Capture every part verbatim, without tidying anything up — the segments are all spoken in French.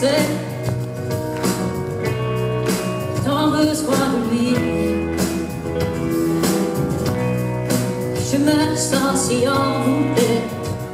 sais, tant besoin de lui. Je me sens si envoûtée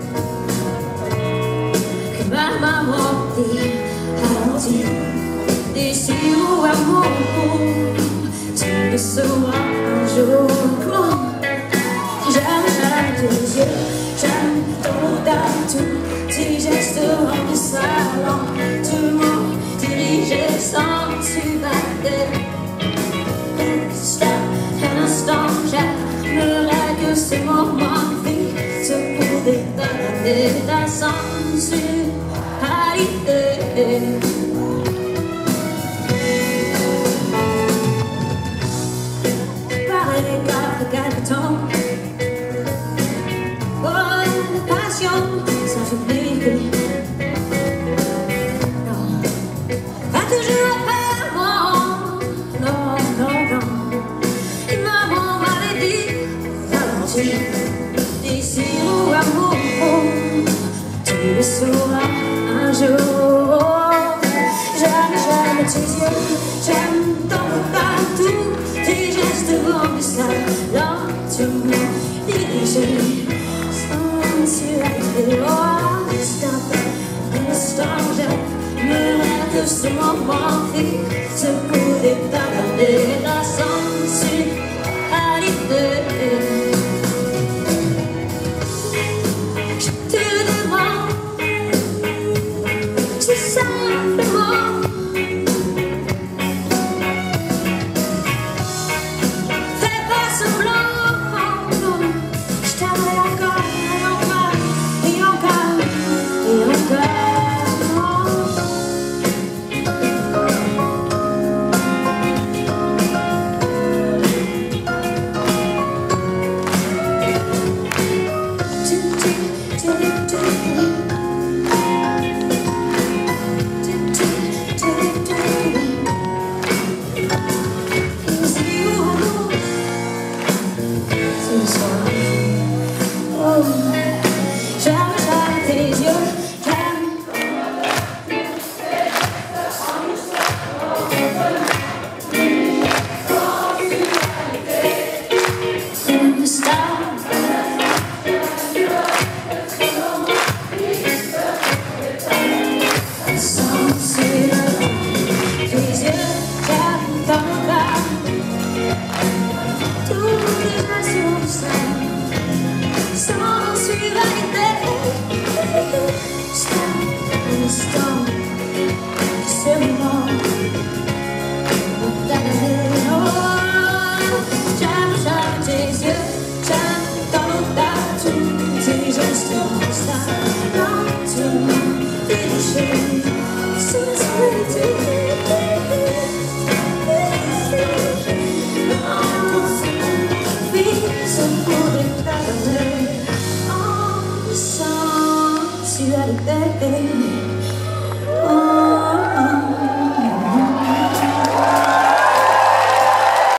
que ma maman dit ralentit. D'ici où amour, tu me sauras un jour. J'aime, j'aime tes yeux, j'aime ton tatou, tes gestes rendus salants. Tu m'as dirigé sans s'évader. Un instant, j'aimerais que ce moment fixe pouvait donner ta sensualité. Par l'égard de quelque temps, oh, la passion sans oublier. Non, pas toujours après moi. Non, non, non. Et maman m'avait dit, ralentis. D'ici où amour, tu le sauras un jour. J'aime, j'aime tes yeux, j'aime ton partout, tes gestes rendus salants, lentement dirigés, sensualité. Oh, instant, instant, j'aimerais que ce moment fixe pouvait pardonner la sensualité. Je te demande, c'est simplement, fais pas semblant, non, je t'aimerai encore et encore et encore et encore. Oh, j'aime, j'aime tes yeux, j'aime. Une star. Sensuelle, tes yeux, j'aime ton regard. Tout déjà sur le sein. Sensualité, instant, instant, c'est le moment. J'aime, j'aime tes yeux, j'aime ton tatou, tes gestes rendus salants, lentement dirigés, sensualité. Sensualité.